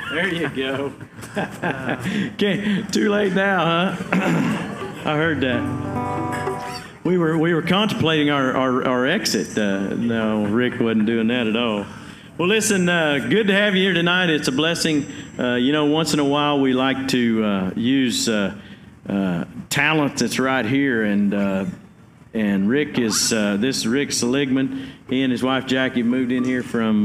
There you go. Okay, too late now, huh? I heard that. We were contemplating our exit. No, Rick wasn't doing that at all. Well, listen, good to have you here tonight. It's a blessing. Once in a while we like to use talent that's right here, and Rick is this is Rick Seligman. He and his wife Jackie moved in here from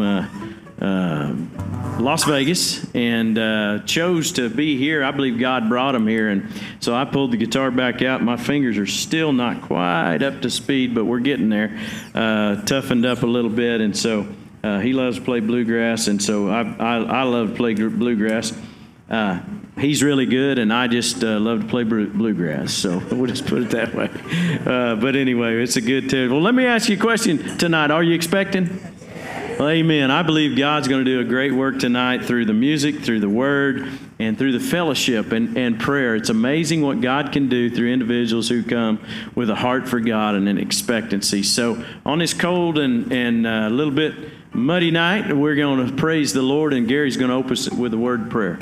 Las Vegas and chose to be here. I believe God brought him here, and so I pulled the guitar back out. My fingers are still not quite up to speed, but we're getting there. Toughened up a little bit, and so he loves to play bluegrass, and so I love to play bluegrass. He's really good, and I just love to play bluegrass, so we'll just put it that way. But anyway, it's a good tune. Well, let me ask you a question tonight. Are you expecting? Well, amen. I believe God's going to do a great work tonight through the music, through the word, and through the fellowship and prayer. It's amazing what God can do through individuals who come with a heart for God and an expectancy. So on this cold and a little bit muddy night, we're going to praise the Lord, and Gary's going to open us with a word of prayer.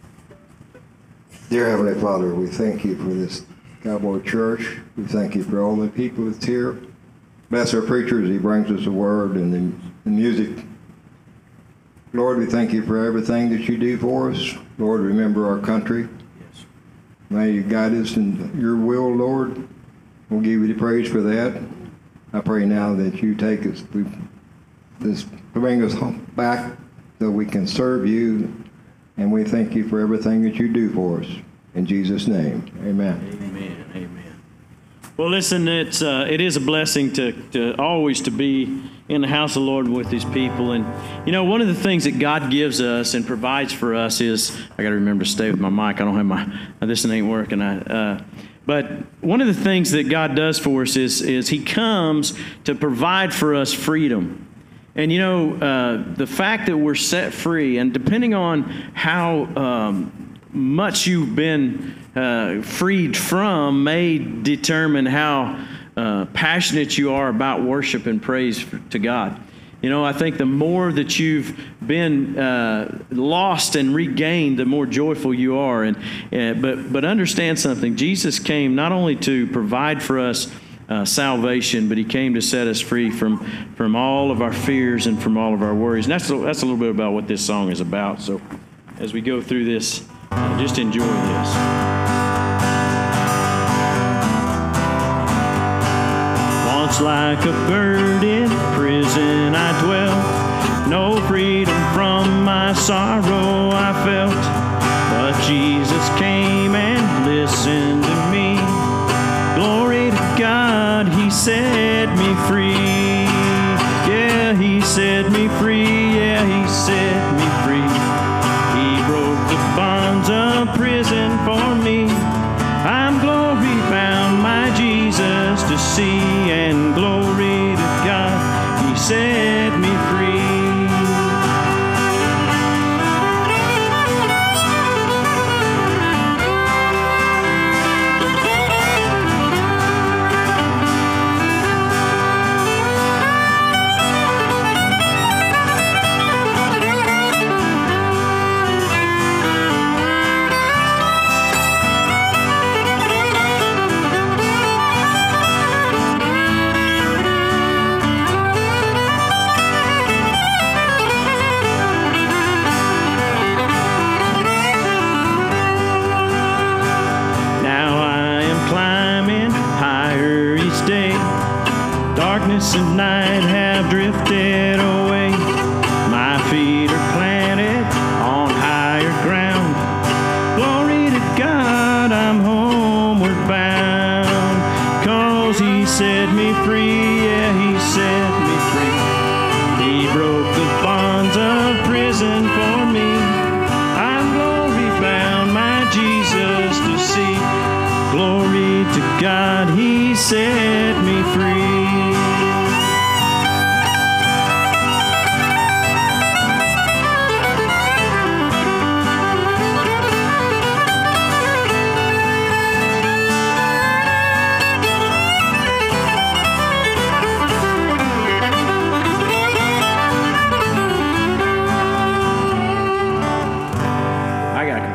Dear Heavenly Father, we thank you for this Cowboy Church. We thank you for all the people that's here. Bless our preacher as he brings us the word and the music. Lord, we thank you for everything that you do for us. Lord, remember our country. Yes. May you guide us in your will, Lord. We'll give you the praise for that. I pray now that you take us, bring us home back so we can serve you. And we thank you for everything that you do for us. In Jesus' name, amen. Amen. Amen. Well, listen, it is a blessing to always to be in the house of the Lord with His people. And, one of the things that God gives us and provides for us is, I got to remember to stay with my mic. I don't have this ain't working. But one of the things that God does for us is He comes to provide for us freedom. And the fact that we're set free, and depending on how much you've been freed from, may determine how passionate you are about worship and praise to God. I think the more that you've been lost and regained, the more joyful you are. But understand something: Jesus came not only to provide for us salvation, but He came to set us free from all of our fears and from all of our worries. And that's a little bit about what this song is about. So as we go through this, just enjoy this. Once like a bird in prison I dwelt, no freedom from my sorrow I felt, but Jesus came and listened to me. Glory to God, He set me free. Yeah, He set me free. Yeah, He set me free. He broke the bonds of prison for me. I'm glory bound, my Jesus to see, and glory to God, He set me free. Darkness and night have drifted away. My feet are planted on higher ground. Glory to God, I'm homeward bound. 'Cause He set me free, yeah, He set me free. He broke the bonds of prison for me. I'm glory bound, my Jesus to see. Glory to God, He set me free.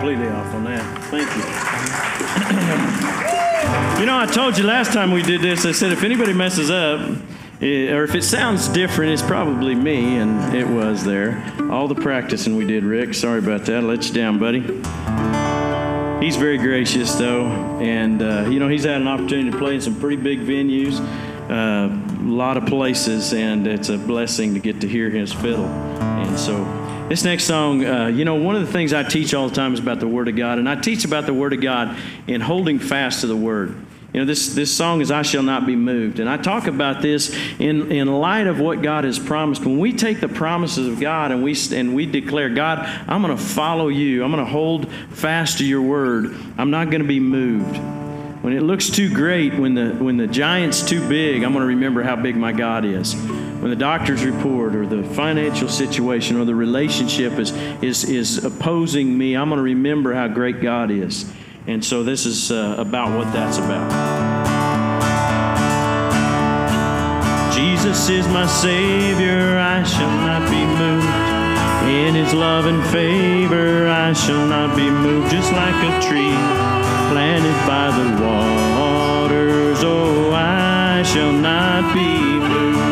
completely off on that. Thank you. You know, I told you last time we did this, I said if anybody messes up, or if it sounds different, it's probably me, and it was there. All the practicing we did, Rick. Sorry about that. I let you down, buddy. He's very gracious, though, and, he's had an opportunity to play in some pretty big venues, a lot of places, and it's a blessing to get to hear his fiddle. And so this next song, one of the things I teach all the time is about the Word of God, and I teach about the Word of God in holding fast to the Word. This song is I Shall Not Be Moved. And I talk about this in light of what God has promised. When we take the promises of God and we declare, God, I'm going to follow you. I'm going to hold fast to your word. I'm not going to be moved. When it looks too great, when the giant's too big, I'm going to remember how big my God is. When the doctor's report or the financial situation or the relationship is opposing me, I'm going to remember how great God is. And so this is about what that's about. Jesus is my Savior, I shall not be moved. In His love and favor, I shall not be moved. Just like a tree planted by the waters, oh, I shall not be moved.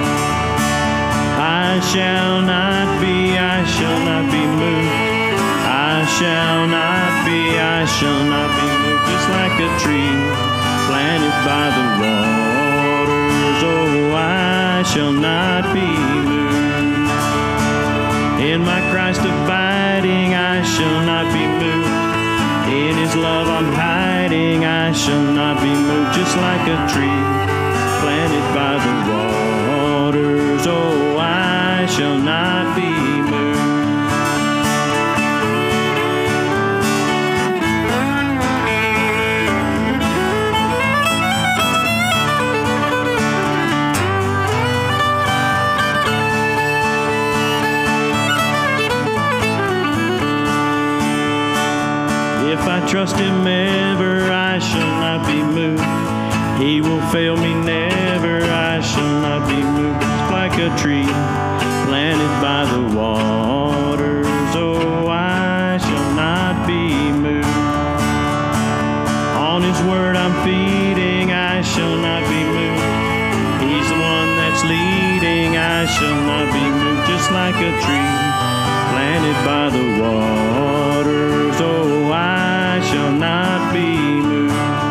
I shall not be moved. I shall not be, I shall not be moved. Just like a tree planted by the waters, oh, I shall not be moved. In my Christ abiding, I shall not be moved. In His love I'm hiding, I shall not be moved. Just like a tree planted by the waters, oh, I shall not be moved. If I trust Him ever, I shall not be moved. He will fail me never, I shall not be moved. Just like a tree planted by the waters, oh, I shall not be moved. On His word I'm feeding, I shall not be moved. He's the one that's leading, I shall not be moved. Just like a tree planted by the waters, oh, I shall not be moved.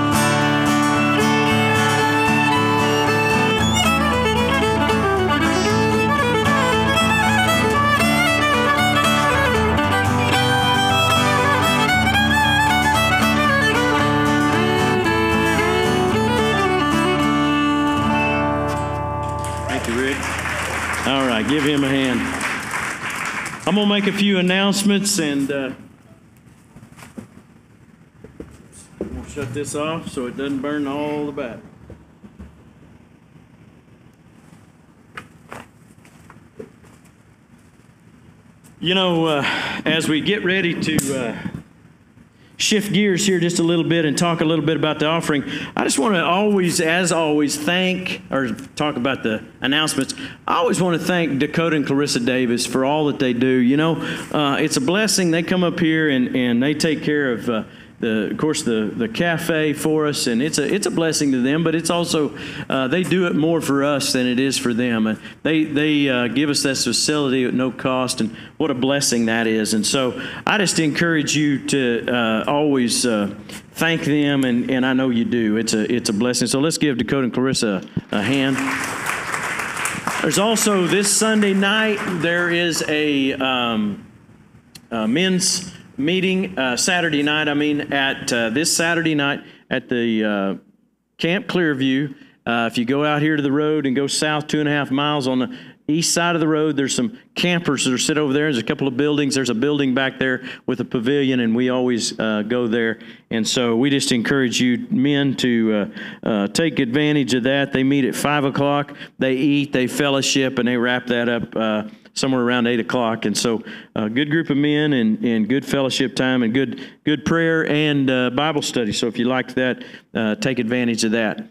Thank you, Rick. All right, give him a hand. I'm going to make a few announcements, and I'm going to shut this off so it doesn't burn all the back. As we get ready to shift gears here just a little bit and talk a little bit about the offering, I just want to always talk about the announcements. I always want to thank Dakota and Clarissa Davis for all that they do. It's a blessing. They come up here and they take care of the cafe for us, and it's a blessing to them, but it's also they do it more for us than it is for them. They give us this facility at no cost, and what a blessing that is. And so I just encourage you to always thank them, and I know you do. It's a blessing. So let's give Dakota and Clarissa a hand. There's also this Sunday night, there is a men's meeting Saturday night, this Saturday night at the Camp Clearview. If you go out here to the road and go south 2.5 miles on the east side of the road, there's some campers that are sit over there. There's a couple of buildings. There's a building back there with a pavilion, and we always go there. And so we just encourage you men to take advantage of that. They meet at 5 o'clock. They eat, they fellowship, and they wrap that up somewhere around 8 o'clock. And so a good group of men and good fellowship time and good prayer and Bible study. So if you like that, take advantage of that.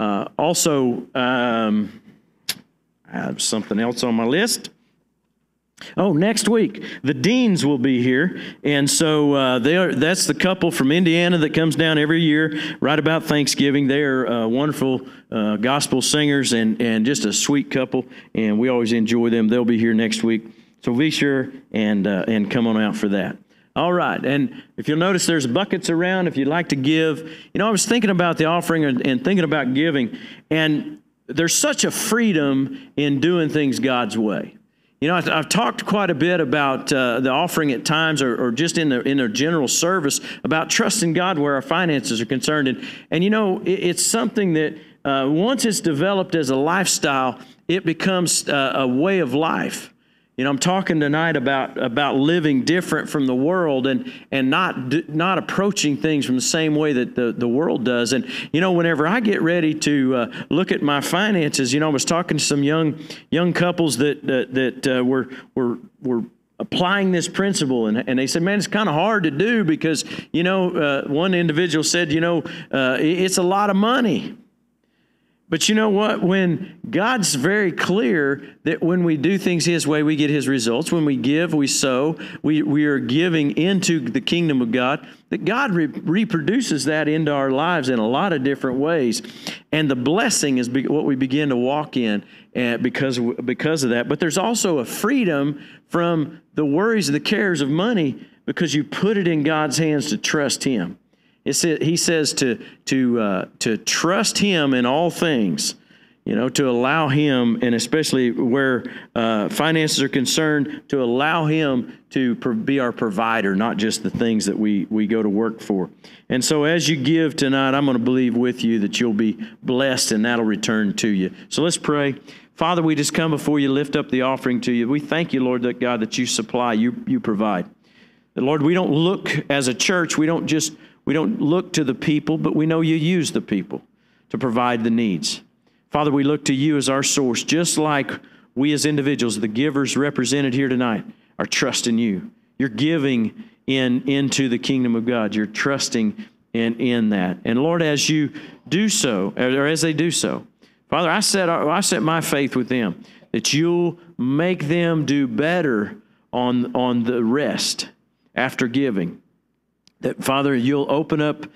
Also, I have something else on my list. Oh, next week, the Deans will be here. And so that's the couple from Indiana that comes down every year right about Thanksgiving. They are wonderful gospel singers and just a sweet couple, and we always enjoy them. They'll be here next week. So be sure and come on out for that. All right, and if you'll notice, there's buckets around if you'd like to give. You know, I was thinking about the offering and thinking about giving, and there's such a freedom in doing things God's way. You know, I've talked quite a bit about the offering at times, or just in a general service, about trusting God where our finances are concerned. And you know, it's something that once it's developed as a lifestyle, it becomes a way of life. You know, I'm talking tonight about living different from the world and not approaching things from the same way that the world does. And, you know, whenever I get ready to look at my finances, you know, I was talking to some young couples that were applying this principle, and they said, man, it's kind of hard to do because, you know, one individual said, you know, it's a lot of money. But you know what? When God's very clear that when we do things His way, we get His results. When we give, we sow, we are giving into the kingdom of God, that God reproduces that into our lives in a lot of different ways. And the blessing is what we begin to walk in because of that. But there's also a freedom from the worries and the cares of money because you put it in God's hands to trust Him. He says to trust Him in all things, you know, to allow Him, and especially where finances are concerned, to allow Him to be our provider, not just the things that we go to work for. And so as you give tonight, I'm going to believe with you that you'll be blessed and that'll return to you. So let's pray. Father, we just come before you, lift up the offering to you. We thank you, Lord, that God, that you supply, you provide. That, Lord, we don't look as a church, we don't look to the people, but we know you use the people to provide the needs. Father, we look to you as our source, just like we as individuals, the givers represented here tonight, are trusting you. You're giving into the kingdom of God. You're trusting in that. And Lord, as you do so, or as they do so, Father, I set my faith with them, that you'll make them do better on the rest after giving. That, Father, you'll open up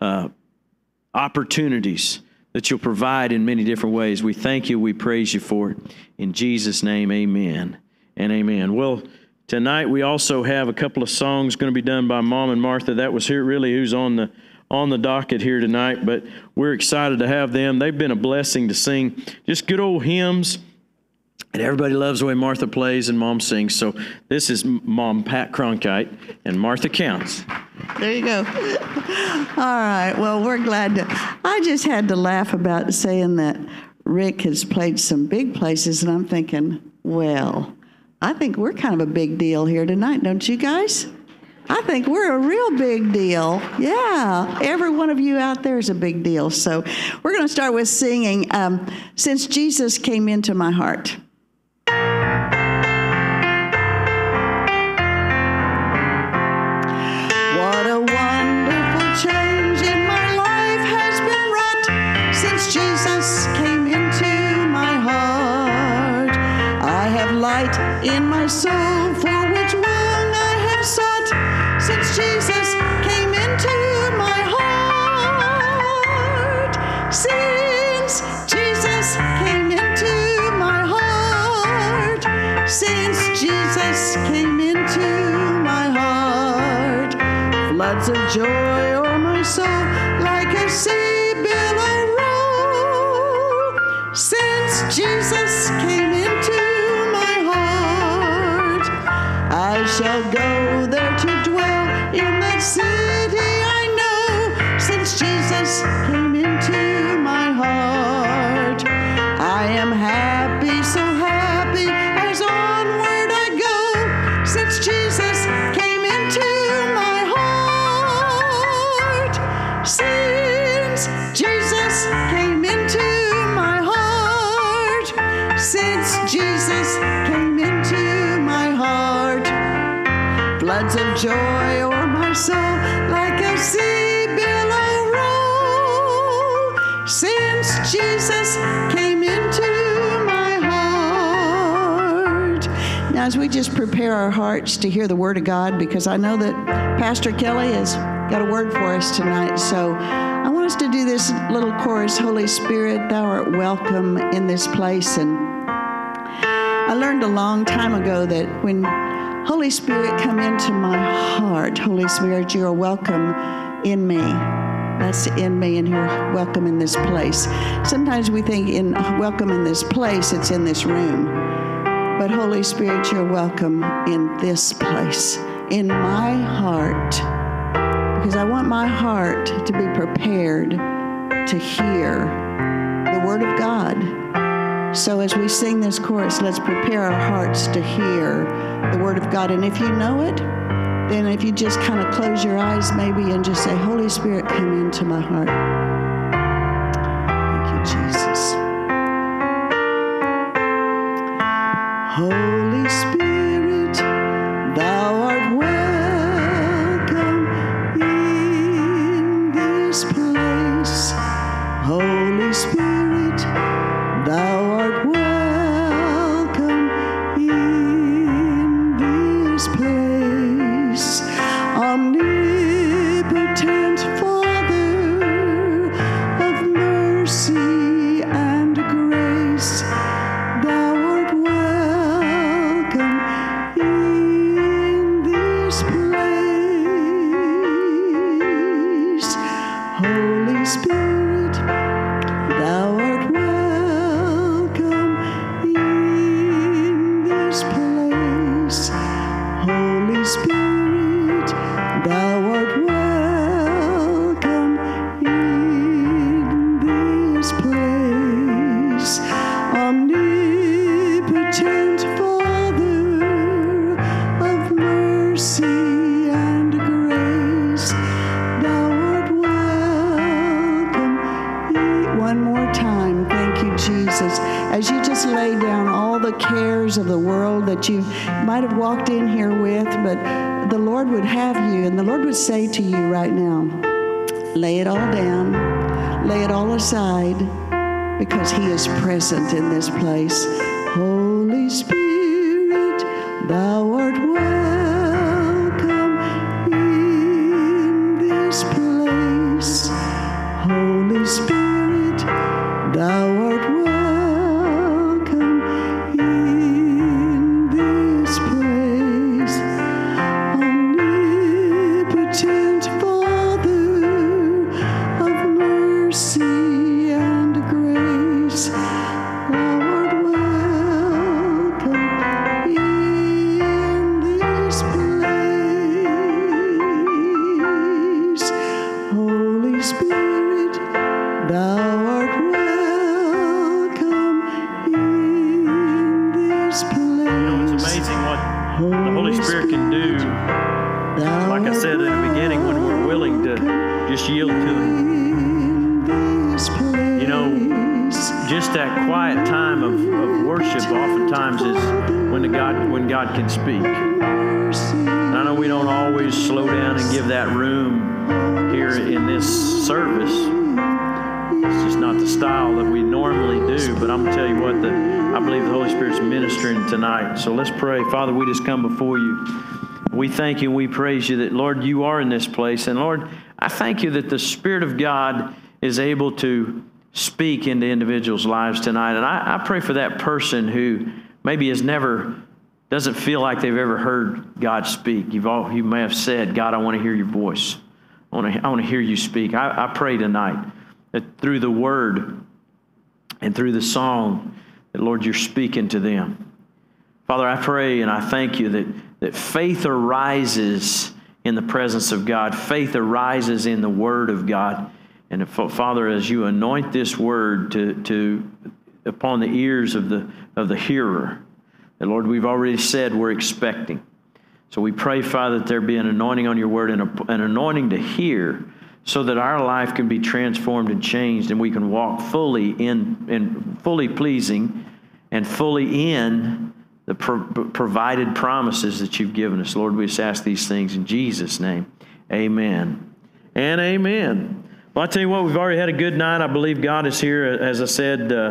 opportunities that you'll provide in many different ways. We thank you. We praise you for it. In Jesus' name, amen and amen. Well, tonight we also have a couple of songs going to be done by Mom and Martha. That was here really who's on the docket here tonight, but we're excited to have them. They've been a blessing to sing just good old hymns. And everybody loves the way Martha plays and Mom sings. So this is Mom Pat Cronkite and Martha Counts. There you go. All right. Well, we're glad to. I just had to laugh about saying that Rick has played some big places, and I'm thinking, well, I think we're kind of a big deal here tonight, don't you guys? I think we're a real big deal. Yeah, every one of you out there is a big deal. So we're going to start with singing Since Jesus Came Into My Heart. What a wonderful change in my life has been wrought since Jesus came into my heart. I have light in my soul for which long I have sought since Jesus came into my heart. Since Jesus came into my heart. Since Jesus came into my heart. Floods of joy o'er my soul like a sea billow roll. Since Jesus came into my heart, I shall go there to dwell in that city I know. Since Jesus came into my heart, I am happy, so happy as onward I go. Since Jesus came into my heart. Since Jesus came into my heart. Since Jesus came into my heart. Floods of joy o'er my soul like a sea billow roll. Since Jesus came into my heart. Now sometimes we just prepare our hearts to hear the Word of God, because I know that Pastor Kelly has got a word for us tonight. So I want us to do this little chorus, Holy Spirit, Thou art welcome in this place. And I learned a long time ago that when Holy Spirit come into my heart, Holy Spirit, you are welcome in me. That's in me, and you're welcome in this place. Sometimes we think welcome in this place, it's in this room. But Holy Spirit, you're welcome in this place, in my heart, because I want my heart to be prepared to hear the Word of God. So as we sing this chorus, let's prepare our hearts to hear the Word of God. And if you know it, then if you just kind of close your eyes maybe and just say, Holy Spirit, come into my heart. Thank you, Jesus. Holy Spirit, Thou art welcome in this place. Holy Spirit, Thou art welcome in this place. Omnipotent Father of mercy and grace, Thou art welcome in this place. Holy Spirit, Thou art welcome in this place. Holy Spirit, Thou art welcome in this place. Omnipotent Father of mercy and grace, Thou art welcome. One more time. Thank you, Jesus. As you just lay down all the cares of the world that you might have walked in here with, but the Lord would have you, and the Lord would say to you right now, lay it all down, lay it all aside, because He is present in this place. Holy Spirit, Thou art welcome in this place. Holy Spirit, Thou art welcome in this place. Omnipotent Father of mercy and grace, Thou art welcome in this place. Holy Spirit, Thou art welcome in this place. It's amazing what the Holy Spirit can do. Like I said in the beginning, when we're willing to just yield to Him. You know, just that quiet time of worship oftentimes is when God can speak. And I know we don't always slow down and give that room here in this service. It's just not the style that we normally do. But I'm going to tell you what, I believe the Holy Spirit's ministering tonight. So let's pray. Father, we just come before you. We thank you and we praise you that, Lord, you are in this place. And Lord, I thank you that the Spirit of God is able to speak into individuals' lives tonight. And I pray for that person who maybe doesn't feel like they've ever heard God speak. You may have said, God, I want to hear your voice. I want to hear you speak. I pray tonight that through the word and through the song, that, Lord, you're speaking to them. Father, I pray and I thank you that faith arises in the presence of God. Faith arises in the Word of God. And Father, as you anoint this Word upon the ears of the hearer, that, Lord, we've already said we're expecting. So we pray, Father, that there be an anointing on your Word and an anointing to hear, so that our life can be transformed and changed, and we can walk fully in fully pleasing and fully in the provided promises that you've given us. Lord, we just ask these things in Jesus' name. Amen and amen. Well, I tell you what, we've already had a good night. I believe God is here. As I said,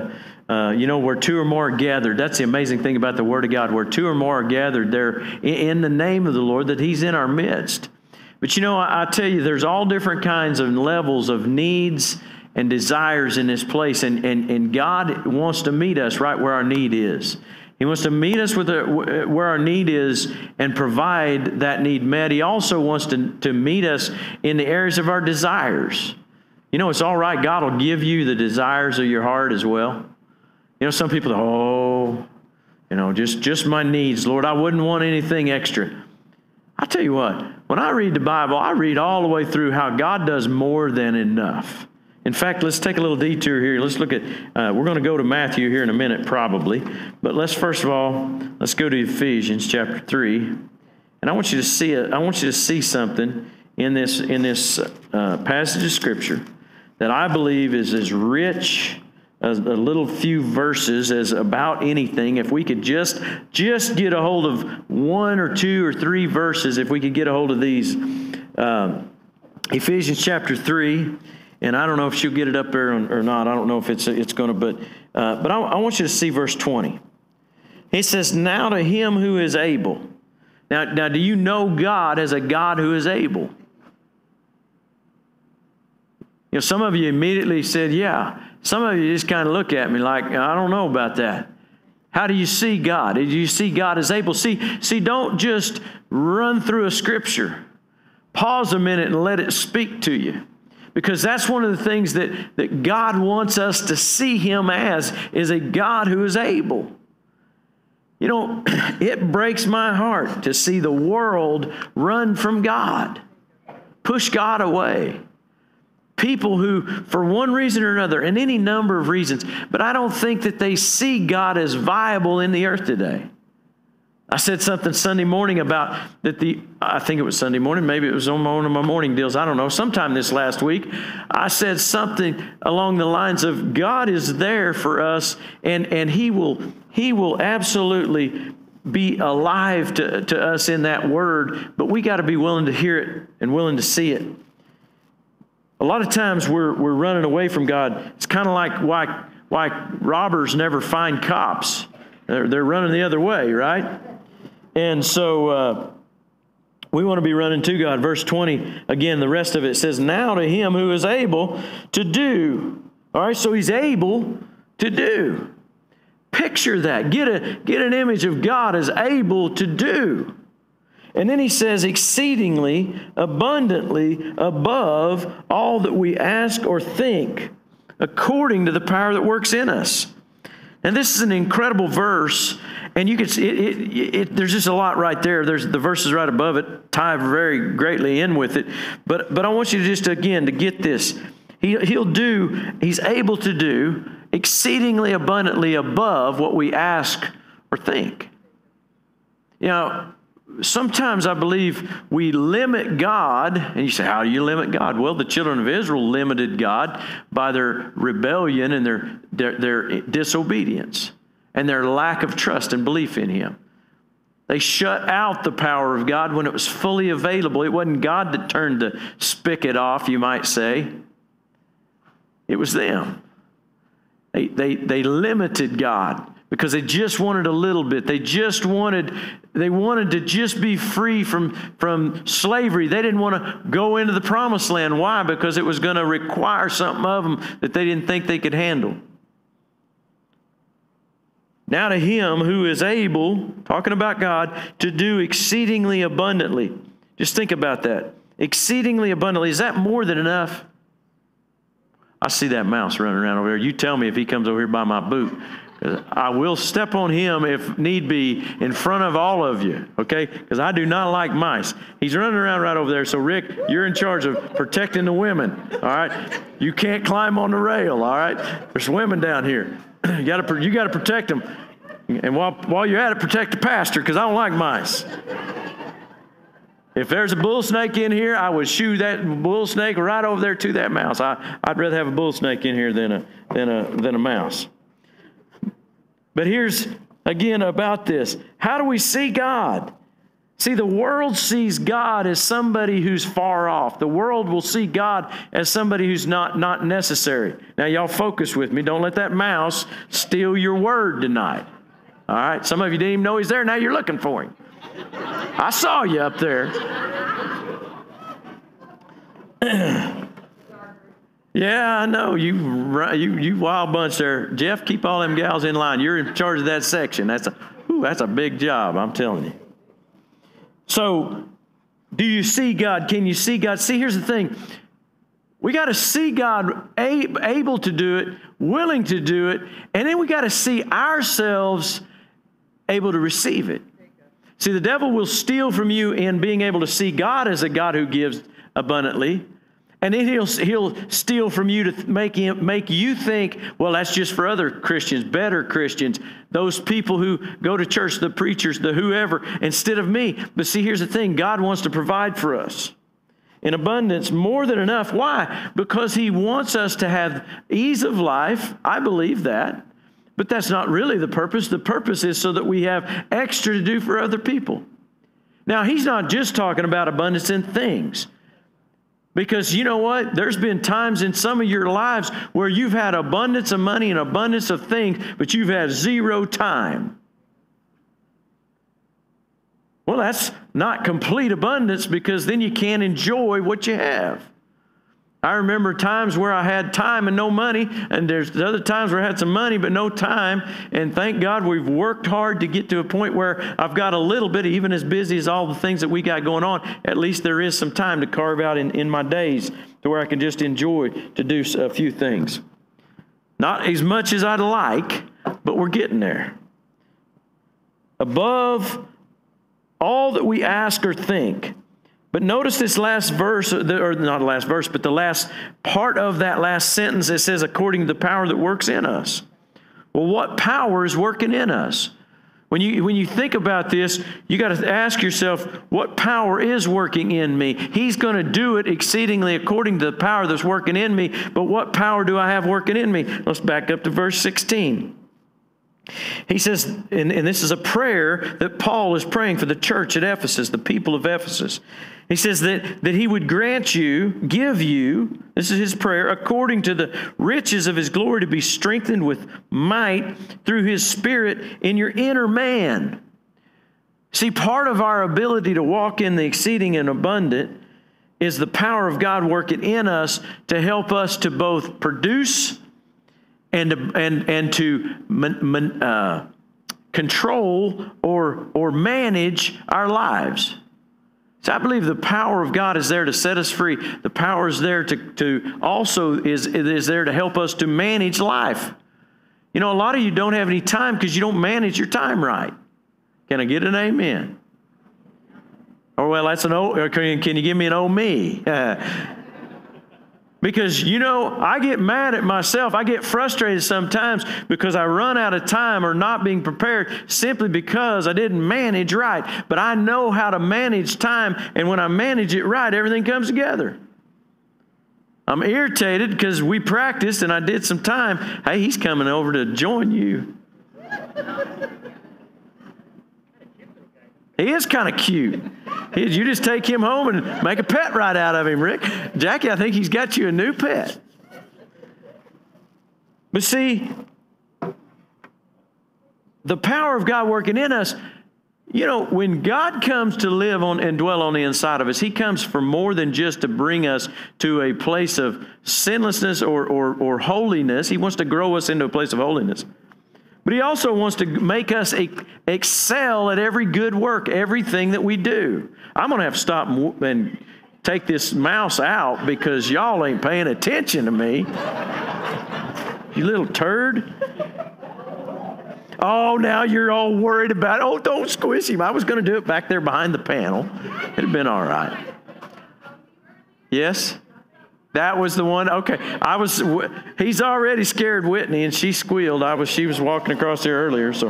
where two or more are gathered. That's the amazing thing about the Word of God. Where two or more are gathered, they're in the name of the Lord, that He's in our midst. But I tell you, there's all different kinds of levels of needs and desires in this place. And God wants to meet us right where our need is. He wants to meet us where our need is and provide that need met. He also wants to meet us in the areas of our desires. It's all right. God will give you the desires of your heart as well. Some people, just my needs, Lord. I wouldn't want anything extra. I tell you what, when I read the Bible, I read all the way through how God does more than enough. In fact, let's take a little detour here. Let's look at, we're going to go to Matthew here in a minute probably. But let's first of all, let's go to Ephesians chapter 3. And I want you to see it. I want you to see something in this passage of Scripture that I believe is as rich as a little few verses as about anything. If we could just get a hold of one or two or three verses, if we could get a hold of these. Ephesians chapter 3. And I don't know if she'll get it up there or not. I don't know if it's going to, but I want you to see verse 20. He says, now to Him who is able. Now, do you know God as a God who is able? Some of you immediately said, yeah. Some of you just kind of look at me like, I don't know about that. How do you see God? Do you see God as able? See, don't just run through a scripture. Pause a minute and let it speak to you. Because that's one of the things that God wants us to see Him as, is a God who is able. It breaks my heart to see the world run from God, push God away. People who, for one reason or another, and any number of reasons, but I don't think that they see God as viable in the earth today. I said something Sunday morning about that I think it was Sunday morning, maybe it was on one of my morning deals, I don't know, sometime this last week, I said something along the lines of God is there for us and He will absolutely be alive to us in that word, but we got to be willing to hear it and willing to see it. A lot of times we're running away from God. It's kind of like why robbers never find cops. They're running the other way, right? And so we want to be running to God. Verse 20, again, the rest of it says, now to Him who is able to do. All right, so He's able to do. Picture that. Get an image of God as able to do. And then He says, exceedingly, abundantly, above all that we ask or think, according to the power that works in us. And this is an incredible verse, and you can see there's just a lot right there. There's the verses right above it tie very greatly in with it. But I want you to just again to get this. He's able to do exceedingly abundantly above what we ask or think. Sometimes I believe we limit God, and you say, how do you limit God? Well, the children of Israel limited God by their rebellion and their disobedience and their lack of trust and belief in Him. They shut out the power of God when it was fully available. It wasn't God that turned the spigot off, you might say. It was them. They limited God because they just wanted a little bit. They wanted to just be free from slavery. They didn't want to go into the promised land. Why? Because it was going to require something of them that they didn't think they could handle. Now to Him who is able, talking about God, to do exceedingly abundantly. Just think about that. Exceedingly abundantly. Is that more than enough? I see that mouse running around over there. You tell me if he comes over here by my boot. I will step on him if need be in front of all of you, okay? Because I do not like mice. He's running around right over there. So, Rick, you're in charge of protecting the women, all right? You can't climb on the rail, all right? There's women down here. You got to protect them. And while you're at it, protect the pastor because I don't like mice. If there's a bull snake in here, I would shoo that bull snake right over there to that mouse. I'd rather have a bull snake in here than a mouse. But here's, again, about this. How do we see God? See, the world sees God as somebody who's far off. The world will see God as somebody who's not necessary. Now, y'all focus with me. Don't let that mouse steal your word tonight. All right? Some of you didn't even know he's there. Now you're looking for him. I saw you up there. Yeah, I know. You wild bunch there. Jeff, keep all them gals in line. You're in charge of that section. That's a big job, I'm telling you. So, do you see God? Can you see God? See, here's the thing. We got to see God able to do it, willing to do it, and then we got to see ourselves able to receive it. See, the devil will steal from you in being able to see God as a God who gives abundantly, and then he'll steal from you to make you think, well, that's just for other Christians, better Christians, those people who go to church, the preachers, the whoever, instead of me. But see, here's the thing. God wants to provide for us in abundance, more than enough. Why? Because he wants us to have ease of life. I believe that. But that's not really the purpose. The purpose is so that we have extra to do for other people. Now, he's not just talking about abundance in things. Because you know what? There's been times in some of your lives where you've had abundance of money and abundance of things, but you've had zero time. Well, that's not complete abundance, because then you can't enjoy what you have. I remember times where I had time and no money, and there's other times where I had some money but no time, and thank God we've worked hard to get to a point where I've got a little bit, even as busy as all the things that we got going on, at least there is some time to carve out in my days to where I can just enjoy to do a few things. Not as much as I'd like, but we're getting there. Above all that we ask or think. But notice this last verse, or not the last verse, but the last part of that last sentence. It says, according to the power that works in us. Well, what power is working in us? When you think about this, you got to ask yourself, what power is working in me? He's going to do it exceedingly according to the power that's working in me. But what power do I have working in me? Let's back up to verse 16. He says, and this is a prayer that Paul is praying for the church at Ephesus, the people of Ephesus. He says that he would give you, this is his prayer, according to the riches of his glory, to be strengthened with might through his Spirit in your inner man. See, part of our ability to walk in the exceeding and abundant is the power of God working in us to help us to both produce and to control or manage our lives. So I believe the power of God is there to set us free. The power is there to also is there to help us to manage life. You know, a lot of you don't have any time because you don't manage your time right. Can I get an amen? Or well, that's an oh. Can you give me an oh me? Because, you know, I get mad at myself. I get frustrated sometimes because I run out of time or not being prepared simply because I didn't manage right. But I know how to manage time, and when I manage it right, everything comes together. I'm irritated because we practiced and I did some time. Hey, he's coming over to join you. He is kind of cute. You just take him home and make a pet right out of him, Rick. Jackie, I think he's got you a new pet. But see, the power of God working in us, you know, when God comes to live on and dwell on the inside of us, he comes for more than just to bring us to a place of sinlessness or holiness. He wants to grow us into a place of holiness. But he also wants to make us excel at every good work, everything that we do. I'm going to have to stop and take this mouse out because y'all ain't paying attention to me. You little turd. Oh, now you're all worried about it. Oh, don't squish him. I was going to do it back there behind the panel. It'd have been all right. Yes? That was the one. Okay. He's already scared Whitney, and she squealed. She was walking across there earlier, so.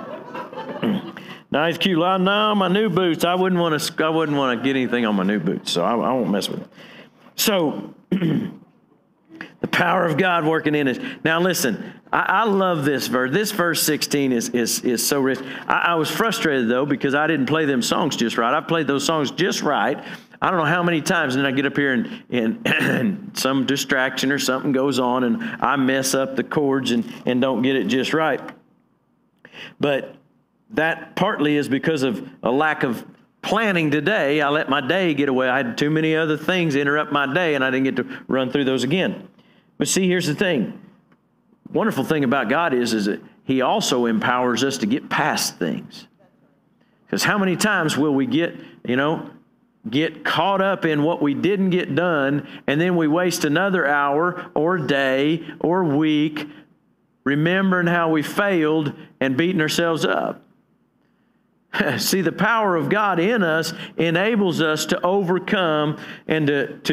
Nice, cute. No, my new boots. I wouldn't want to get anything on my new boots, so I won't mess with it. So, The power of God working in us. Now listen, I love this verse. This verse 16 is so rich. I was frustrated though because I didn't play them songs just right. I played those songs just right. I don't know how many times, and then I get up here and some distraction or something goes on and I mess up the chords and don't get it just right. But that partly is because of a lack of planning today. I let my day get away. I had too many other things interrupt my day and I didn't get to run through those again. But see, here's the thing. Wonderful thing about God is that He also empowers us to get past things. Because how many times will we get caught up in what we didn't get done, and then we waste another hour or day or week remembering how we failed and beating ourselves up. See, the power of God in us enables us to overcome and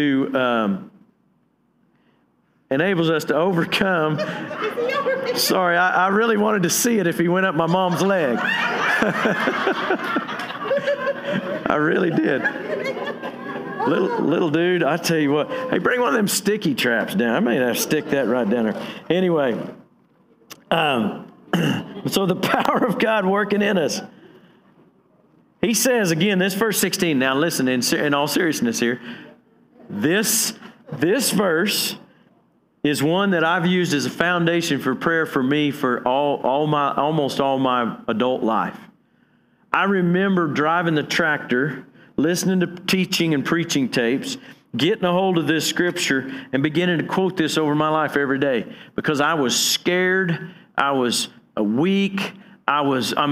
enables us to overcome. Sorry, I really wanted to see it if he went up my mom's leg. I really did. Little dude, I tell you what. Hey, bring one of them sticky traps down. I may have to stick that right down there. Anyway, so the power of God working in us. He says again, this verse 16. Now listen, in all seriousness here, this verse is one that I've used as a foundation for prayer for me for almost all my adult life. I remember driving the tractor, listening to teaching and preaching tapes, getting a hold of this scripture and beginning to quote this over my life every day because I was scared. I was weak. I was a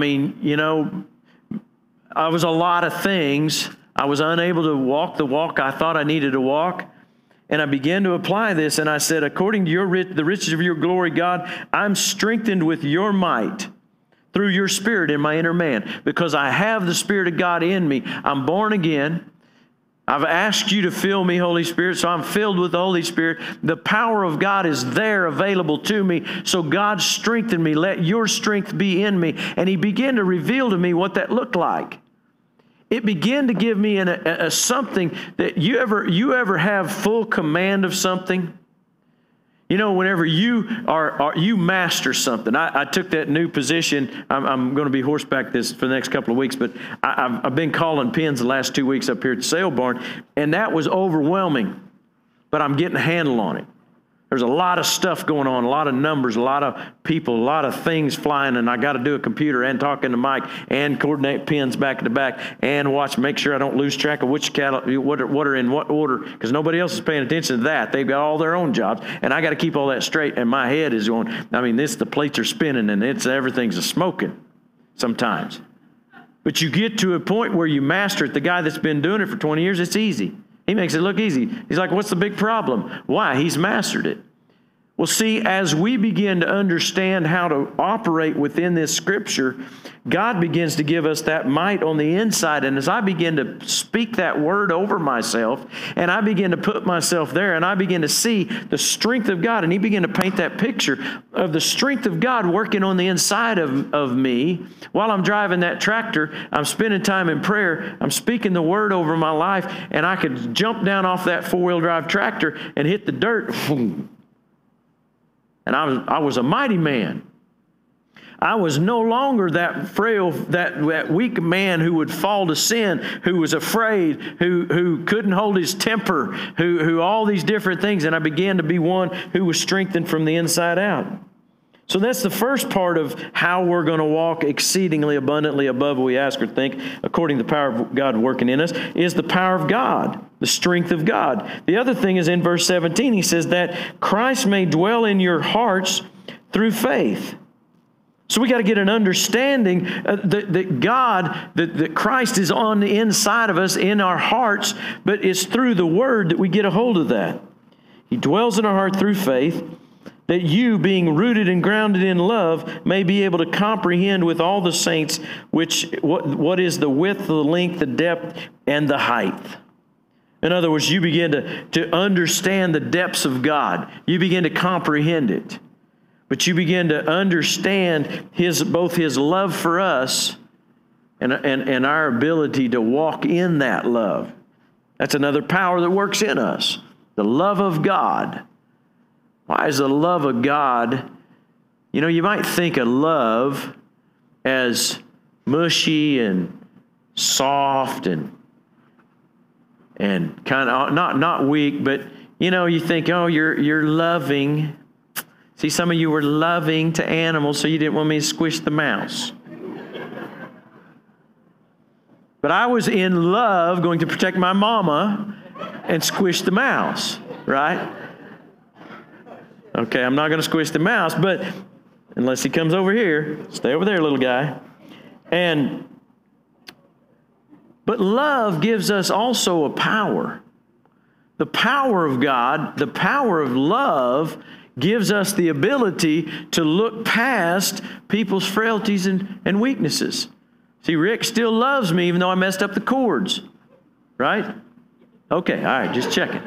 lot of things. I was unable to walk the walk I thought I needed to walk. And I began to apply this, and I said, according to the riches of your glory, God, I'm strengthened with your might through your Spirit in my inner man, because I have the Spirit of God in me. I'm born again. I've asked you to fill me, Holy Spirit, so I'm filled with the Holy Spirit. The power of God is there available to me, so God strengthen me. Let your strength be in me. And He began to reveal to me what that looked like. It began to give me a something that you ever have full command of something. You know, whenever you master something. I took that new position. I'm going to be horseback this for the next couple of weeks, but I've been calling pins the last 2 weeks up here at the sale barn, and that was overwhelming. But I'm getting a handle on it. There's a lot of stuff going on, a lot of numbers, a lot of people, a lot of things flying, and I got to do a computer and talk into Mike and coordinate pins back to back and make sure I don't lose track of which cattle, what are in what order, because nobody else is paying attention to that. They've got all their own jobs, and I got to keep all that straight, and my head is going, the plates are spinning, and everything's a smoking sometimes. But you get to a point where you master it. The guy that's been doing it for 20 years, it's easy. He makes it look easy. He's like, what's the big problem? Why? He's mastered it. Well, see, as we begin to understand how to operate within this scripture, God begins to give us that might on the inside. And as I begin to speak that word over myself, and I begin to put myself there, and I begin to see the strength of God, and He began to paint that picture of the strength of God working on the inside of me. While I'm driving that tractor, I'm spending time in prayer, I'm speaking the word over my life, and I could jump down off that four-wheel drive tractor and hit the dirt. And I was a mighty man. I was no longer that frail, that weak man who would fall to sin, who was afraid, who couldn't hold his temper, who all these different things. And I began to be one who was strengthened from the inside out. So that's the first part of how we're going to walk exceedingly abundantly above what we ask or think, according to the power of God working in us, is the power of God, the strength of God. The other thing is in verse 17, he says that Christ may dwell in your hearts through faith. So we got to get an understanding that Christ is on the inside of us in our hearts, but it's through the Word that we get a hold of that. He dwells in our heart through faith, that you, being rooted and grounded in love, may be able to comprehend with all the saints what is the width, the length, the depth, and the height. In other words, you begin to understand the depths of God. You begin to comprehend it. But you begin to understand both His love for us and our ability to walk in that love. That's another power that works in us. The love of God. Why is the love of God, you might think of love as mushy and soft and kind of not weak, but you think, oh, you're loving. See, some of you were loving to animals, so you didn't want me to squish the mouse. But I was in love going to protect my mama and squish the mouse, right? Okay, I'm not going to squish the mouse, but unless he comes over here, stay over there, little guy. But love gives us also a power. The power of God, the power of love gives us the ability to look past people's frailties and weaknesses. See, Rick still loves me even though I messed up the chords, right? Okay, all right, just checking.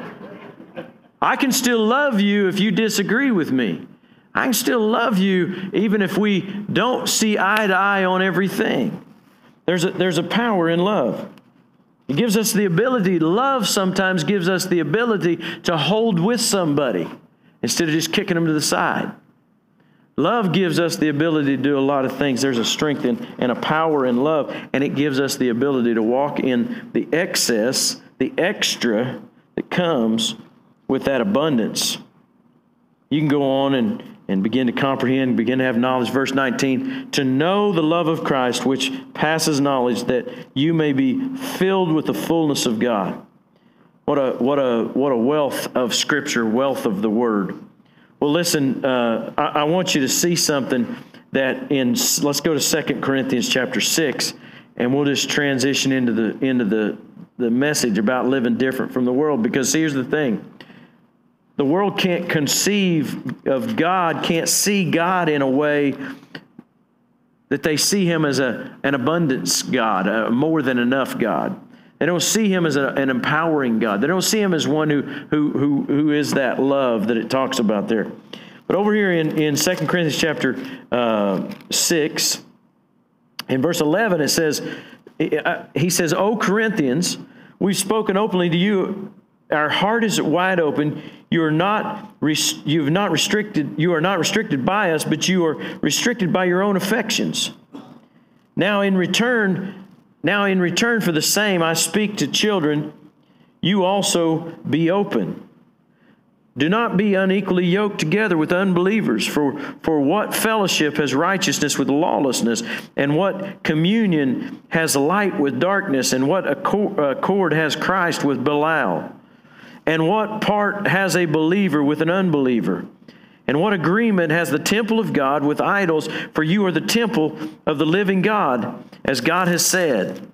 I can still love you if you disagree with me. I can still love you even if we don't see eye to eye on everything. There's a power in love. It gives us the ability, love sometimes gives us the ability to hold with somebody instead of just kicking them to the side. Love gives us the ability to do a lot of things. There's a strength and a power in love, and it gives us the ability to walk in the excess, the extra that comes with that abundance. You can go on and begin to comprehend, begin to have knowledge. Verse 19, to know the love of Christ, which passes knowledge, that you may be filled with the fullness of God. What a wealth of Scripture, wealth of the Word. Well, listen, I want you to see something that let's go to 2 Corinthians chapter 6, and we'll just transition into the message about living different from the world. Because here's the thing. The world can't conceive of God, can't see God in a way that they see Him as an abundance God, a more than enough God. They don't see Him as an empowering God. They don't see Him as one who is that love that it talks about there. But over here in 2 Corinthians chapter 6, in verse 11, it says, he says, "O Corinthians, we've spoken openly to you. Our heart is wide open. You are not restricted by us, but you are restricted by your own affections. Now in return for the same, I speak to children, you also be open. Do not be unequally yoked together with unbelievers, for what fellowship has righteousness with lawlessness, and what communion has light with darkness, and what accord has Christ with Belial? And what part has a believer with an unbeliever? And what agreement has the temple of God with idols? For you are the temple of the living God, as God has said,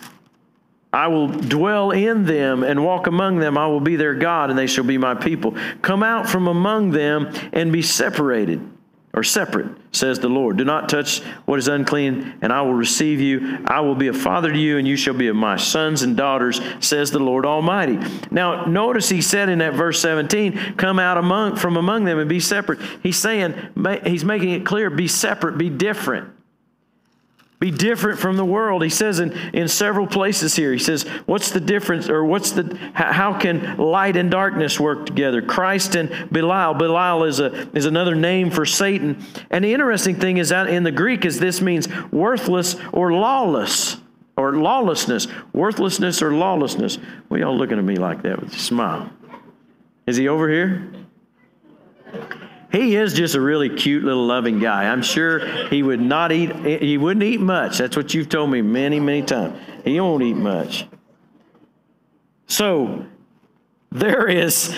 I will dwell in them and walk among them. I will be their God, and they shall be my people. Come out from among them and be separated, or separate, says the Lord. Do not touch what is unclean, and I will receive you. I will be a father to you, and you shall be my sons and daughters, says the Lord Almighty." Now, notice he said in that verse 17, come out from among them and be separate. He's making it clear, be separate, be different. Be different from the world. He says in several places here, he says, what's the difference, or how can light and darkness work together? Christ and Belial. Belial is another name for Satan. And the interesting thing is that in the Greek is this means worthless or lawless, or lawlessness. Worthlessness or lawlessness. Well, y'all looking at me like that with a smile. Is he over here? He is just a really cute little loving guy. I'm sure he wouldn't eat much. That's what you've told me many, many times. He won't eat much. So there is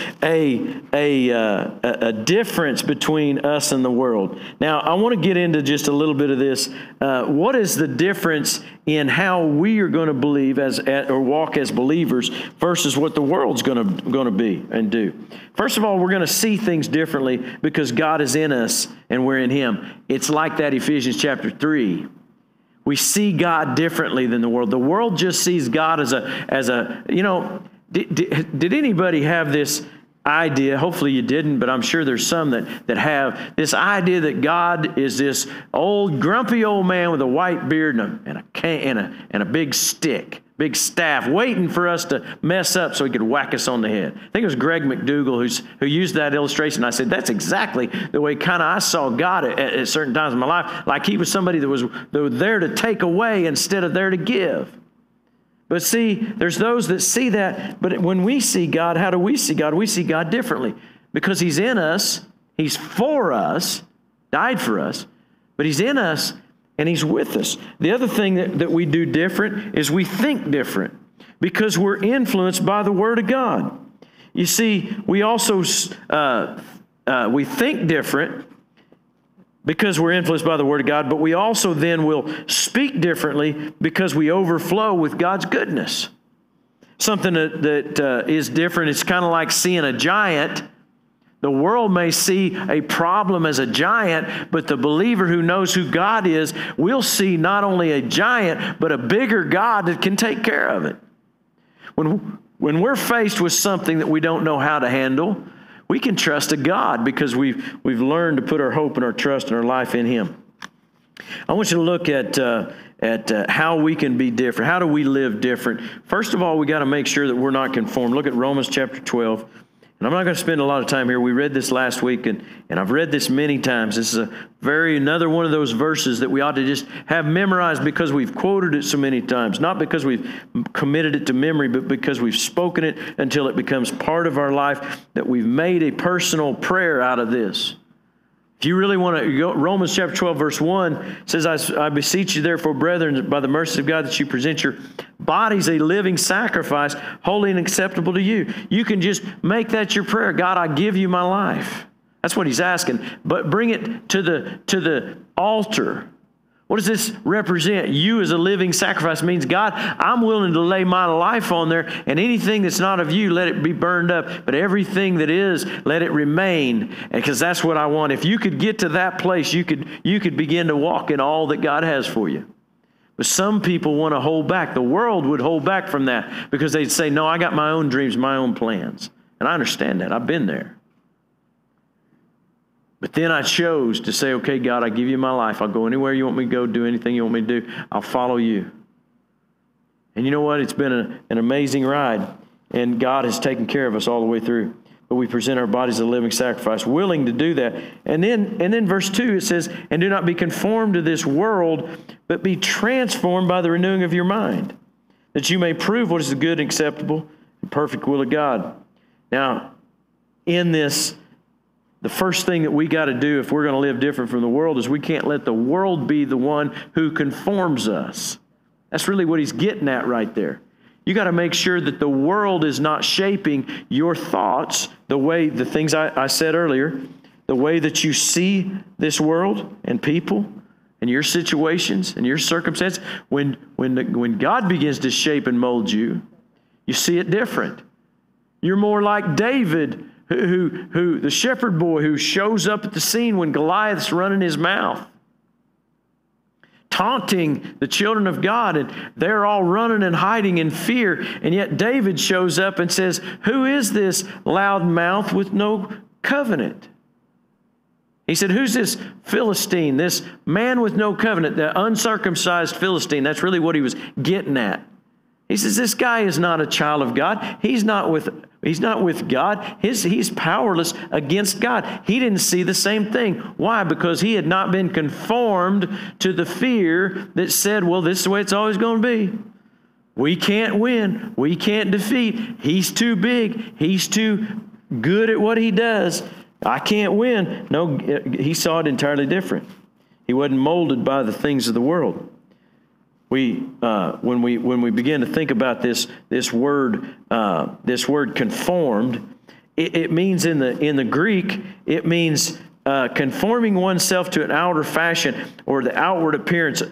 a difference between us and the world. Now, I want to get into just a little bit of this. What is the difference in how we are going to believe or walk as believers versus what the world's going to be and do? First of all, we're going to see things differently because God is in us and we're in Him. It's like that Ephesians chapter 3. We see God differently than the world. The world just sees God as a Did anybody have this idea? Hopefully you didn't, but I'm sure there's some that have this idea that God is this old grumpy old man with a white beard and a big stick big staff waiting for us to mess up so he could whack us on the head. I think it was Greg McDougall who used that illustration. I said, that's exactly the way kind of I saw God at certain times in my life, like he was somebody that was there to take away instead of there to give. But see, there's those that see that, but when we see God, how do we see God? We see God differently because he's in us, he's for us, died for us, but he's in us and he's with us. The other thing that we do different is we think different because we're influenced by the Word of God. You see, we also we think different because we're influenced by the Word of God, but we also then will speak differently because we overflow with God's goodness. Something that is different, it's kind of like seeing a giant. The world may see a problem as a giant, but the believer who knows who God is will see not only a giant, but a bigger God that can take care of it. When we're faced with something that we don't know how to handle, we can trust a God because we've learned to put our hope and our trust and our life in Him. I want you to look at how we can be different. How do we live different? First of all, we got to make sure that we're not conformed. Look at Romans chapter 12. And I'm not going to spend a lot of time here. We read this last week, and I've read this many times. This is another one of those verses that we ought to just have memorized because we've quoted it so many times. Not because we've committed it to memory, but because we've spoken it until it becomes part of our life, that we've made a personal prayer out of this. If you really want to go, Romans chapter 12, verse 1 says, I beseech you therefore, brethren, by the mercy of God, that you present your bodies a living sacrifice, holy and acceptable to you. You can just make that your prayer. God, I give you my life. That's what he's asking. But bring it to the altar. What does this represent? You as a living sacrifice means, God, I'm willing to lay my life on there, and anything that's not of you, let it be burned up. But everything that is, let it remain, because that's what I want. If you could get to that place, you could begin to walk in all that God has for you. But some people want to hold back. The world would hold back from that because they'd say, no, I got my own dreams, my own plans. And I understand that. I've been there. But then I chose to say, okay, God, I give you my life. I'll go anywhere you want me to go, do anything you want me to do. I'll follow you. And you know what? It's been an amazing ride. And God has taken care of us all the way through. But we present our bodies as a living sacrifice, willing to do that. And then verse 2, it says, and do not be conformed to this world, but be transformed by the renewing of your mind, that you may prove what is the good and acceptable and perfect will of God. Now, in this, the first thing that we got to do if we're going to live different from the world is we can't let the world be the one who conforms us. That's really what he's getting at right there. You got to make sure that the world is not shaping your thoughts the things I said earlier, the way that you see this world and people and your situations and your circumstances. When God begins to shape and mold you, you see it different. You're more like David, who the shepherd boy who shows up at the scene when Goliath's running his mouth, taunting the children of God, and they're all running and hiding in fear. And yet David shows up and says, who is this loud mouth with no covenant? He said, who's this Philistine, this man with no covenant, the uncircumcised Philistine? That's really what he was getting at. He says, this guy is not a child of God. He's not with God. He's powerless against God. He didn't see the same thing. Why? Because he had not been conformed to the fear that said, well, this is the way it's always going to be. We can't win. We can't defeat. He's too big. He's too good at what he does. I can't win. No, he saw it entirely different. He wasn't molded by the things of the world. When we begin to think about this word conformed, it means in the Greek, it means conforming oneself to an outer fashion or the outward appearance,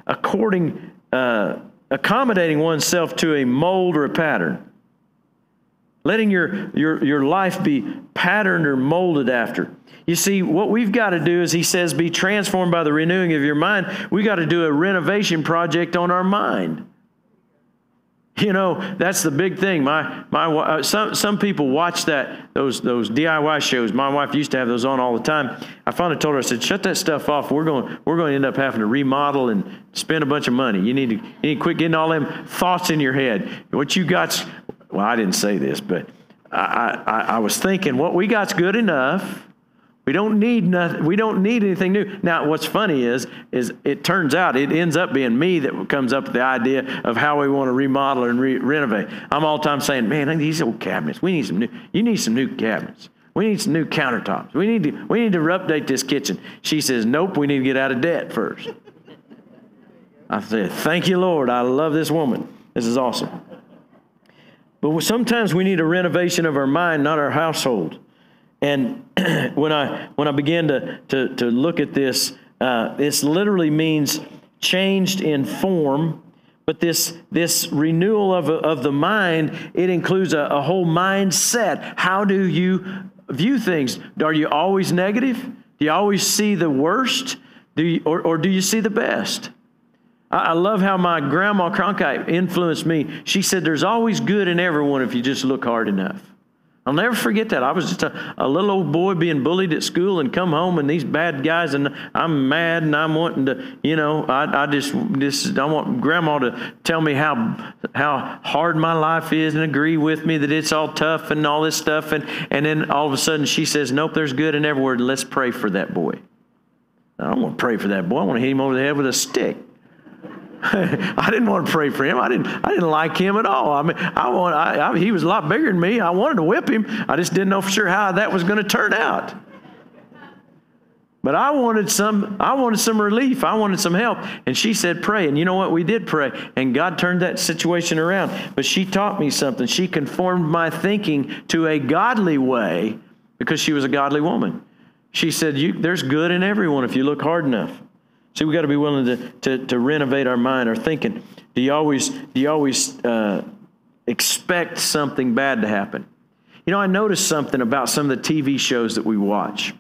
accommodating oneself to a mold or a pattern. Letting your life be patterned or molded after. You see, what we've got to do is, he says, be transformed by the renewing of your mind. We got to do a renovation project on our mind. You know, that's the big thing. Some people watch those DIY shows. My wife used to have those on all the time. I finally told her, I said, shut that stuff off. We're going to end up having to remodel and spend a bunch of money. You need to quit getting all them thoughts in your head. What you got's, well, I didn't say this, but I was thinking what we got's good enough. We don't need nothing. We don't need anything new. Now, what's funny is it turns out it ends up being me that comes up with the idea of how we want to remodel and renovate. I'm all the time saying, man, these old cabinets. We need some new. You need some new cabinets. We need some new countertops. We need to update this kitchen. She says, nope. We need to get out of debt first. I said, thank you, Lord. I love this woman. This is awesome. But sometimes we need a renovation of our mind, not our household. And when I began to look at this, this literally means changed in form, but this renewal of the mind, it includes a whole mindset. How do you view things? Are you always negative? Do you always see the worst? Or do you see the best? I love how my grandma Cronkite influenced me. She said, there's always good in everyone if you just look hard enough. I'll never forget that. I was just a little old boy being bullied at school and come home and these bad guys, and I'm mad and I'm wanting to, you know, I want Grandma to tell me how hard my life is and agree with me that it's all tough and all this stuff. And then all of a sudden she says, nope, there's good in every word. Let's pray for that boy. I don't want to pray for that boy. I want to hit him over the head with a stick. I didn't want to pray for him. I didn't like him at all. I mean, he was a lot bigger than me. I wanted to whip him. I just didn't know for sure how that was going to turn out. But I wanted some relief. I wanted some help. And she said, pray. And you know what? We did pray. And God turned that situation around. But she taught me something. She conformed my thinking to a godly way because she was a godly woman. She said, there's good in everyone if you look hard enough. See, we got to be willing to renovate our mind, our thinking. Do you always expect something bad to happen? You know, I noticed something about some of the TV shows that we watch.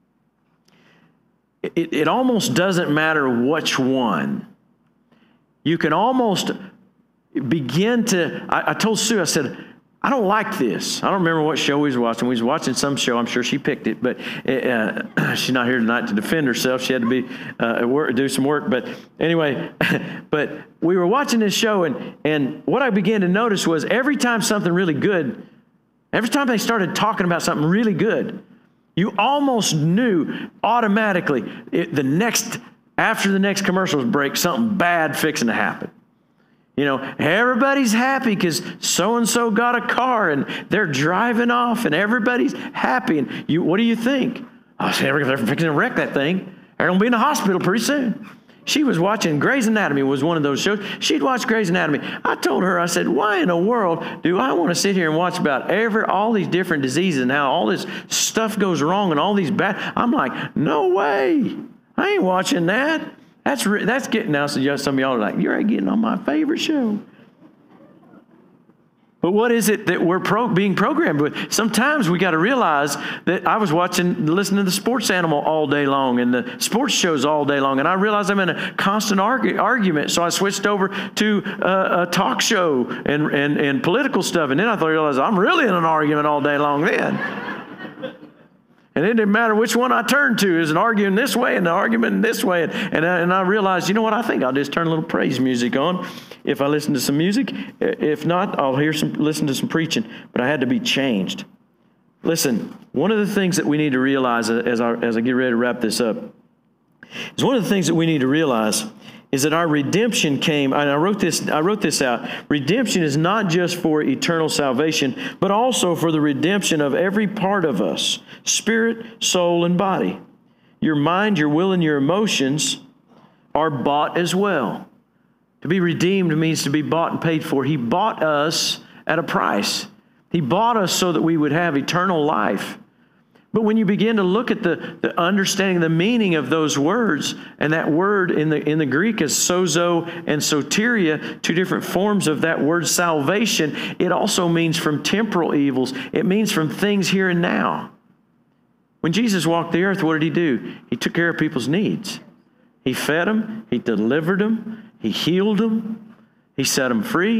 It almost doesn't matter which one. You can almost begin to. I told Sue, I said, I don't like this. I don't remember what show we was watching. We was watching some show. I'm sure she picked it, but she's not here tonight to defend herself. She had to be at work, do some work. But anyway, but we were watching this show, and what I began to notice was every time something really good, every time they started talking about something really good, you almost knew automatically after the next commercials break, something bad fixing to happen. You know, everybody's happy because so-and-so got a car and they're driving off and everybody's happy. And what do you think? Oh, they're fixing to wreck that thing. They're going to be in the hospital pretty soon. She was watching Grey's Anatomy was one of those shows. She'd watch Grey's Anatomy. I told her, I said, why in the world do I want to sit here and watch about all these different diseases and how all this stuff goes wrong and all these bad. I'm like, no way. I ain't watching that. That's getting now. So some of y'all are like, you're getting on my favorite show. But what is it that we're being programmed with? Sometimes we got to realize that I was listening to the sports animal all day long and the sports shows all day long, and I realized I'm in a constant argument. So I switched over to a talk show and political stuff, and then I realized I'm really in an argument all day long then. And it didn't matter which one I turned to. Is an argument this way and an argument this way. And I realized, you know what? I think I'll just turn a little praise music on if I listen to some music. If not, I'll listen to some preaching. But I had to be changed. Listen, one of the things that we need to realize as I get ready to wrap this up is one of the things that we need to realize is that our redemption came, and I wrote this out. Redemption is not just for eternal salvation, but also for the redemption of every part of us, spirit, soul, and body. Your mind, your will, and your emotions are bought as well. To be redeemed means to be bought and paid for. He bought us at a price. He bought us so that we would have eternal life. But when you begin to look at the understanding, the meaning of those words, and that word in the Greek is sozo and soteria, two different forms of that word salvation, it also means from temporal evils. It means from things here and now. When Jesus walked the earth, what did he do? He took care of people's needs. He fed them. He delivered them. He healed them. He set them free.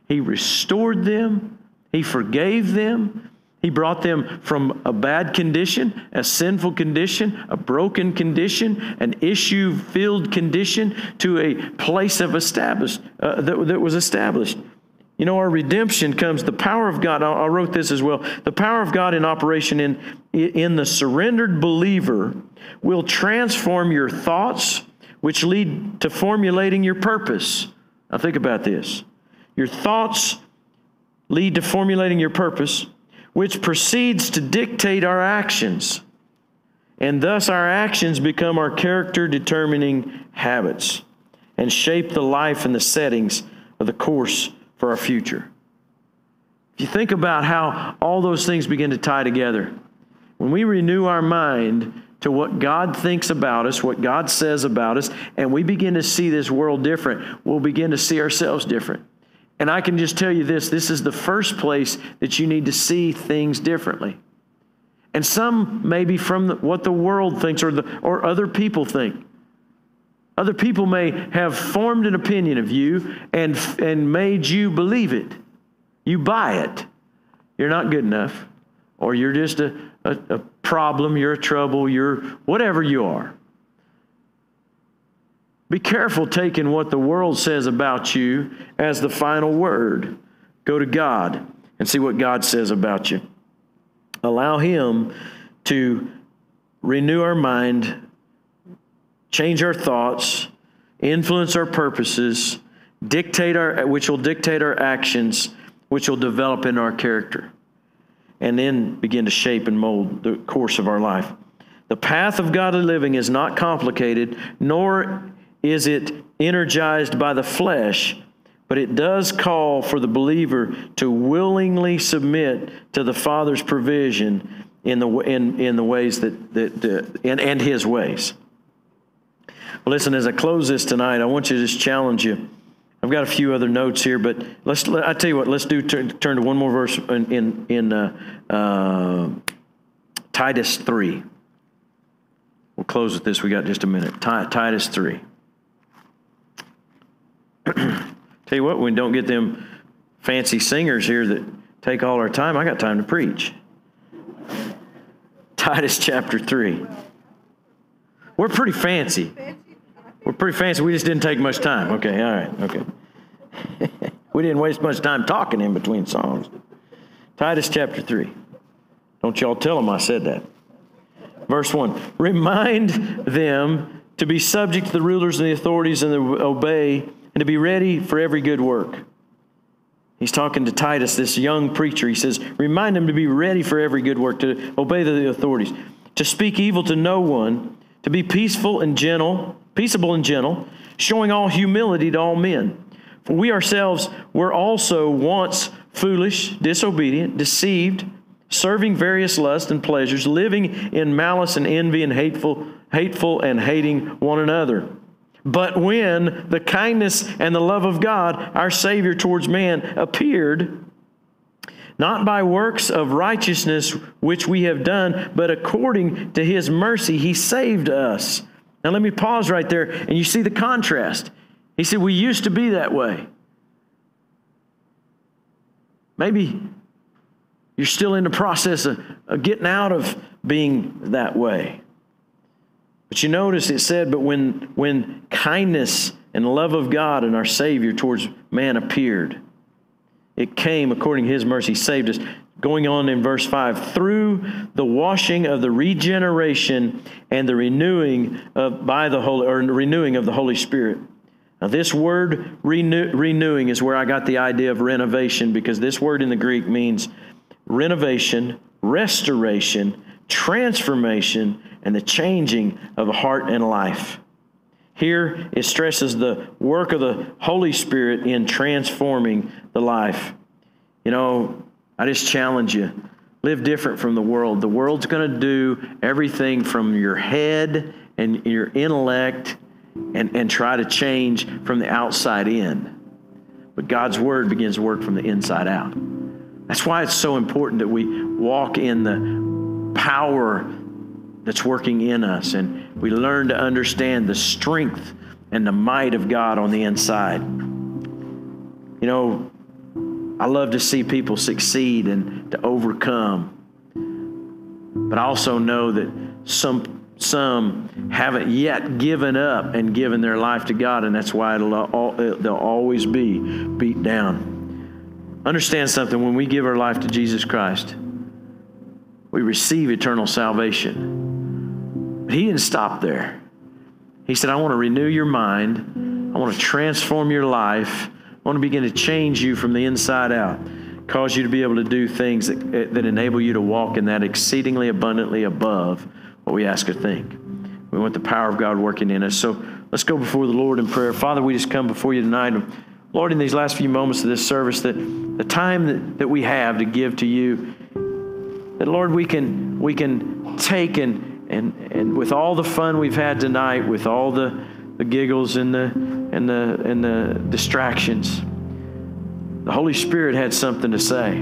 He restored them. He forgave them. He brought them from a bad condition, a sinful condition, a broken condition, an issue-filled condition, to a place of that was established. You know, our redemption comes, the power of God. I wrote this as well. The power of God in operation in the surrendered believer will transform your thoughts, which lead to formulating your purpose. Now think about this. Your thoughts lead to formulating your purpose, which proceeds to dictate our actions. And thus our actions become our character-determining habits and shape the life and the settings of the course for our future. If you think about how all those things begin to tie together, when we renew our mind to what God thinks about us, what God says about us, and we begin to see this world different, we'll begin to see ourselves different. And I can just tell you this is the first place that you need to see things differently. And some maybe from what the world thinks or other people think. Other people may have formed an opinion of you and made you believe it. You buy it. You're not good enough, or you're just a problem, you're a trouble, you're whatever you are. Be careful taking what the world says about you as the final word. Go to God and see what God says about you. Allow Him to renew our mind, change our thoughts, influence our purposes, which will dictate our actions, which will develop in our character, and then begin to shape and mold the course of our life. The path of godly living is not complicated, nor is it energized by the flesh, but it does call for the believer to willingly submit to the Father's provision in the ways and His ways. Well, listen, as I close this tonight, I want you to just challenge you. I've got a few other notes here, but I tell you what, let's turn to one more verse in Titus 3. We'll close with this. We got just a minute. Titus 3. Tell you what, when we don't get them fancy singers here that take all our time, I got time to preach. Titus chapter 3. We're pretty fancy. We're pretty fancy. We just didn't take much time. Okay, all right, okay. We didn't waste much time talking in between songs. Titus chapter 3. Don't y'all tell them I said that. Verse 1. Remind them to be subject to the rulers and the authorities and to obey and to be ready for every good work. He's talking to Titus, this young preacher. He says, remind them to be ready for every good work, to obey the authorities, to speak evil to no one, to be peaceable and gentle, showing all humility to all men. For we ourselves were also once foolish, disobedient, deceived, serving various lusts and pleasures, living in malice and envy and hateful and hating one another. But when the kindness and the love of God, our Savior towards man, appeared, not by works of righteousness which we have done, but according to His mercy, He saved us. Now let me pause right there, and you see the contrast. He said, we used to be that way. Maybe you're still in the process of getting out of being that way. But you notice it said, but when kindness and the love of God and our Savior towards man appeared, it came according to His mercy, saved us. Going on in verse 5, through the washing of the regeneration and the renewing of the Holy Spirit. Now this word renewing is where I got the idea of renovation, because this word in the Greek means renovation, restoration, transformation, and the changing of a heart and life. Here it stresses the work of the Holy Spirit in transforming the life. You know, I just challenge you, live different from the world. The world's going to do everything from your head and your intellect and try to change from the outside in. But God's Word begins to work from the inside out. That's why it's so important that we walk in the power that's working in us, and we learn to understand the strength and the might of God on the inside. You know, I love to see people succeed and to overcome. But I also know that some haven't yet given up and given their life to God, and that's why they'll always be beat down. Understand something, when we give our life to Jesus Christ, we receive eternal salvation. But He didn't stop there. He said, I want to renew your mind. I want to transform your life. I want to begin to change you from the inside out, cause you to be able to do things that enable you to walk in that exceedingly abundantly above what we ask or think. We want the power of God working in us. So let's go before the Lord in prayer. Father, we just come before you tonight. Lord, in these last few moments of this service, that the time that we have to give to you, that Lord, we can take and with all the fun we've had tonight, with all the giggles and the distractions, the Holy Spirit had something to say.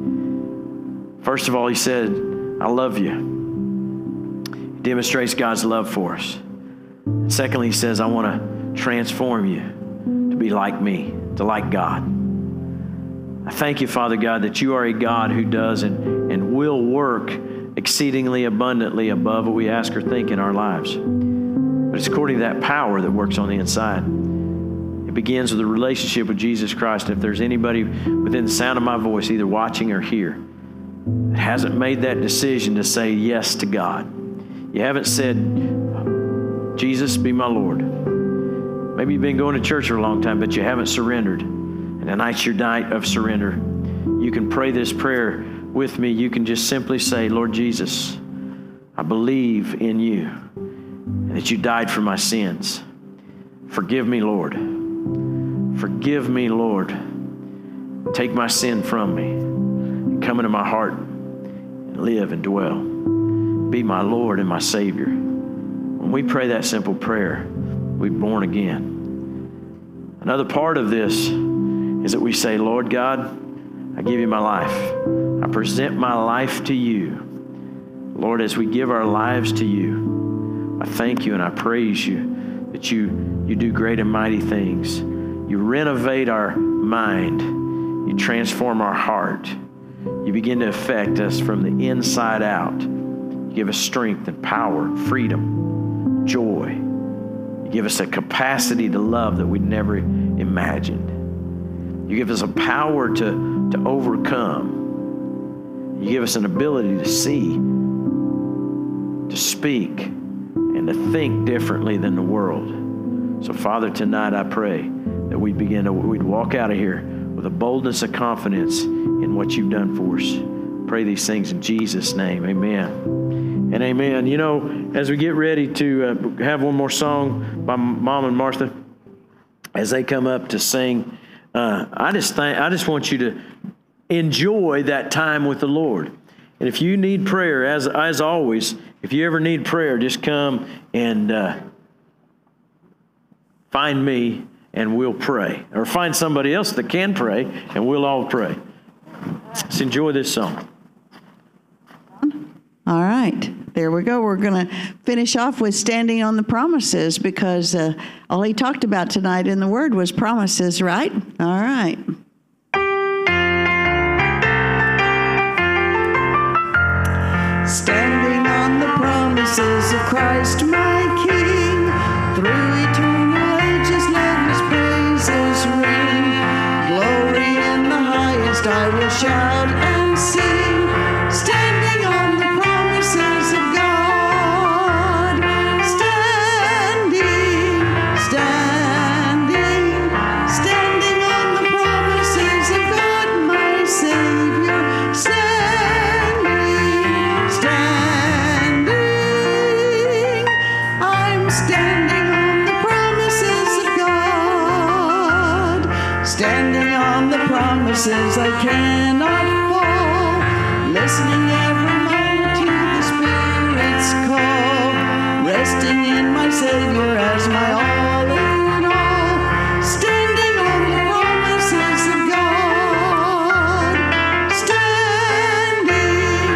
First of all, He said, I love you. He demonstrates God's love for us. Secondly, He says, I want to transform you to be like me, to like God. I thank you, Father God, that you are a God who does and will work exceedingly abundantly above what we ask or think in our lives. But it's according to that power that works on the inside. It begins with a relationship with Jesus Christ. If there's anybody within the sound of my voice, either watching or here, that hasn't made that decision to say yes to God, you haven't said, Jesus, be my Lord. Maybe you've been going to church for a long time, but you haven't surrendered. And tonight's your night of surrender. You can pray this prayer with me. You can just simply say, Lord Jesus, I believe in you and that you died for my sins. Forgive me, Lord. Forgive me, Lord. Take my sin from me and come into my heart and live and dwell. Be my Lord and my Savior. When we pray that simple prayer, we're born again. Another part of this is that we say, Lord God, I give you my life. I present my life to you. Lord, as we give our lives to you, I thank you and I praise you that you do great and mighty things. You renovate our mind. You transform our heart. You begin to affect us from the inside out. You give us strength and power, freedom, joy. You give us a capacity to love that we never imagined. You give us a power to overcome. You give us an ability to see, to speak, and to think differently than the world. So, Father, tonight I pray that we'd walk out of here with a boldness of confidence in what you've done for us. Pray these things in Jesus' name. Amen. And amen. You know, as we get ready to have one more song by Mom and Martha, as they come up to sing, I just want you to enjoy that time with the Lord. And if you need prayer, as always, if you ever need prayer, just come and find me and we'll pray. Or find somebody else that can pray and we'll all pray. Let's enjoy this song. All right, there we go. We're going to finish off with standing on the promises because all he talked about tonight in the Word was promises, right? All right. Standing on the promises of Christ my King, through eternal ages let his praises ring. Glory in the highest I will shout and sing, standing on the promises of God. Standing on the promises of God my Savior. I'm standing on the promises of God. Standing on the promises, I cannot fall. Listening every moment to the Spirit's call. Resting in my Savior as my all in all. Standing on the promises of God. Standing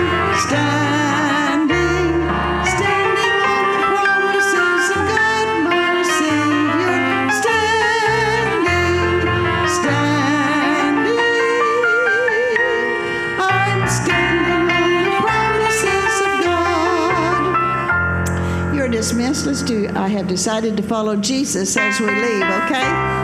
on the promises of God, my Savior. Standing. dismissed. Let's do I have decided to follow Jesus as we leave, okay?